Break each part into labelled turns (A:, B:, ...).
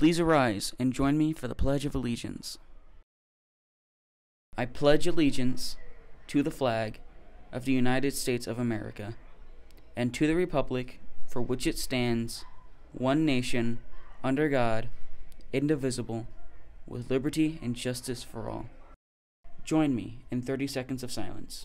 A: Please arise and join me for the Pledge of Allegiance. I pledge allegiance to the flag of the United States of America and to the republic for which it stands, one nation, under God, indivisible, with liberty and justice for all. Join me in 30 seconds of silence.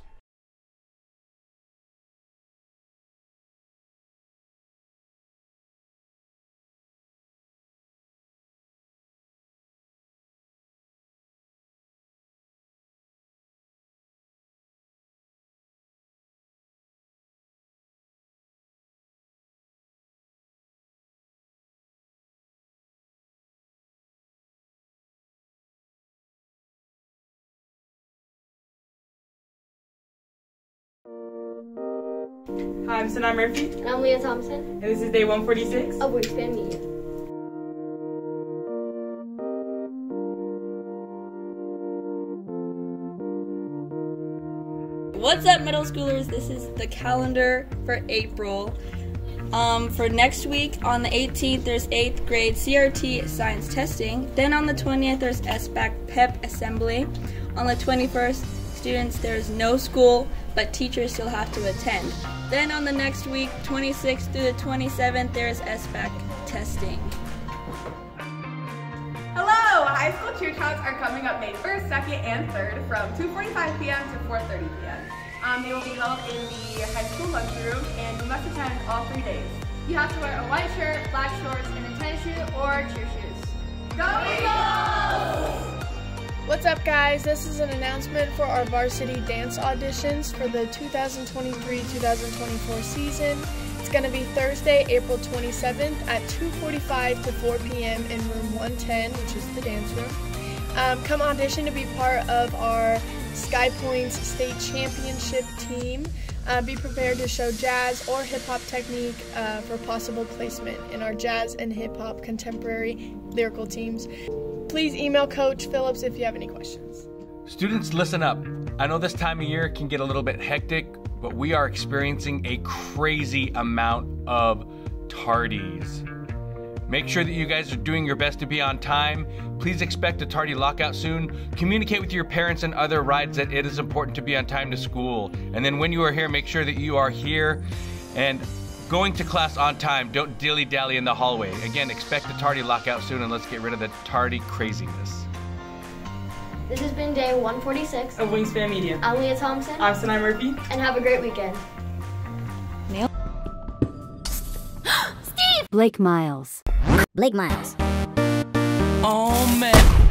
B: Hi, I'm Sanaa Murphy.
C: And I'm Leah Thompson.
B: And this is day 146
C: of Wingspan Media.
D: What's up, middle schoolers? This is the calendar for April. For next week, on the 18th, there's 8th grade CRT science testing. Then on the 20th, there's SBAC PEP assembly. On the 21st, students, there's no school, but teachers still have to attend. Then on the next week, 26th through the 27th, there's SBAC testing.
E: Hello! High school cheer talks are coming up May 1st, 2nd, and 3rd from 2:45 p.m. to 4:30 p.m. They will be held in the high school lunchroom, and you must attend all 3 days.
C: You have to wear a white shirt, black shorts, and a tennis shoe or cheer shoes.
E: Go Eagles!
F: What's up, guys? This is an announcement for our varsity dance auditions for the 2023-2024 season. It's going to be Thursday, April 27th at 2:45 to 4 p.m. in room 110, which is the dance room. Come audition to be part of our Sky Pointe State Championship team. Be prepared to show jazz or hip-hop technique for possible placement in our jazz and hip-hop contemporary lyrical teams. Please email Coach Phillips if you have any questions.
G: Students, listen up. I know this time of year can get a little bit hectic, but we are experiencing a crazy amount of tardies. Make sure that you guys are doing your best to be on time. Please expect a tardy lockout soon. Communicate with your parents and other rides that it is important to be on time to school. And then when you are here, make sure that you are here and going to class on time. Don't dilly-dally in the hallway. Again, expect a tardy lockout soon, and let's get rid of the tardy craziness.
C: This has been day 146
B: of Wingspan Media.
C: I'm Leah Thompson.
B: I'm Sanaa Murphy.
C: And have a great weekend.
H: Blake Miles.